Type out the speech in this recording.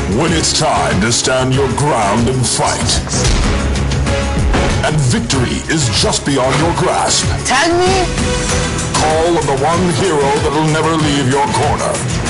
When it's time to stand your ground and fight. And victory is just beyond your grasp. Tag me? Call on the one hero that'll never leave your corner.